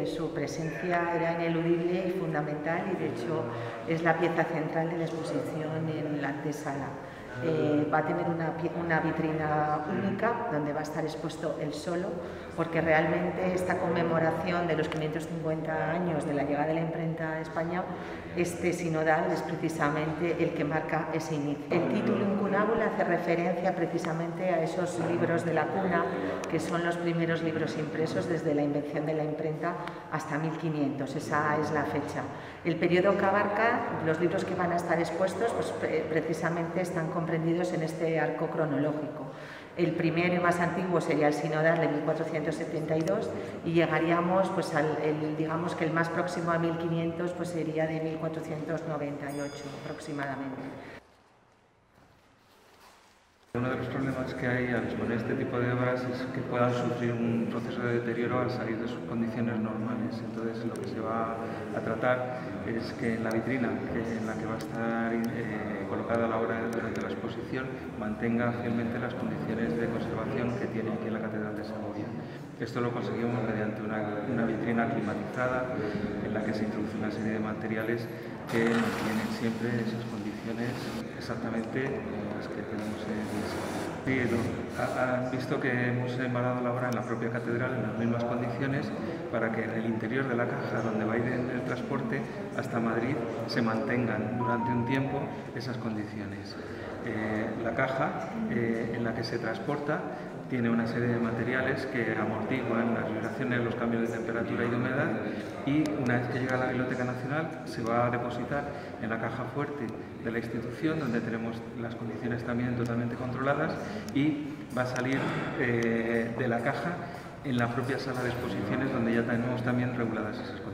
Su presencia era ineludible y fundamental y de hecho es la pieza central de la exposición en la antesala. Va a tener una vitrina única donde va a estar expuesto él solo, porque realmente esta conmemoración de los 550 años de la llegada de la imprenta a España, este sinodal es precisamente el que marca ese inicio. El título Incunábula hace referencia precisamente a esos libros de la cuna, que son los primeros libros impresos desde la invención de la imprenta hasta 1500, esa es la fecha. El periodo que abarca, los libros que van a estar expuestos, pues precisamente están comprendidos en este arco cronológico. El primero y más antiguo sería el sinodal de 1472 y llegaríamos, pues digamos que el más próximo a 1500 pues sería de 1498 aproximadamente. Uno de los problemas que hay al exponer este tipo de obras es que puedan sufrir un proceso de deterioro al salir de sus condiciones normales. Entonces, lo que se va a tratar es que en la vitrina en la que va a estar colocada la obra durante la exposición mantenga fielmente las condiciones de conservación que tiene aquí en la Catedral de Segovia. Esto lo conseguimos mediante una vitrina climatizada en la que se introduce una serie de materiales que mantienen siempre esas condiciones exactamente las que tenemos en Sí, han visto que hemos embalado la obra en la propia catedral en las mismas condiciones para que en el interior de la caja donde va a ir en el transporte hasta Madrid se mantengan durante un tiempo esas condiciones. La caja en la que se transporta tiene una serie de materiales que amortiguan las vibraciones, los cambios de temperatura y de humedad, y una vez que llega a la Biblioteca Nacional se va a depositar en la caja fuerte de la institución, donde tenemos las condiciones también totalmente controladas, y va a salir de la caja en la propia sala de exposiciones, donde ya tenemos también reguladas esas condiciones.